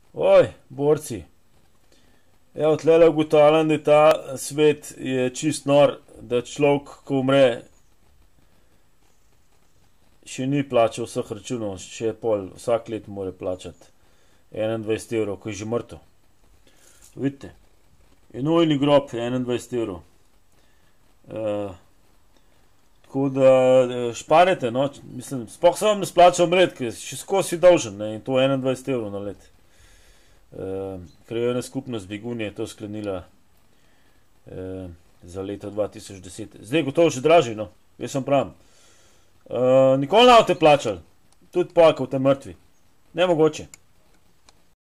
Oj, borci. Evo, tlele ugotavljam, da ta svet je čist nor, da človek, ko umre, še ni plačal vseh računov, še pol, vsak let mora plačati 21 evrov, ko je že mrtev. Vidite, enojni grob, 21 evrov. Tako da šparajte, no, mislim, sploh se vam ne splača umret, ker še skozi si dolžen, ne, in to 21 evrov na let. Krajevna skupnost Begunje je to sklenila za leto 2010. Zdaj gotovo že dražji, no, jaz sem pravim. Nikoli ne boste plačali, tudi pa, ko ste mrtvi. Nemogoče.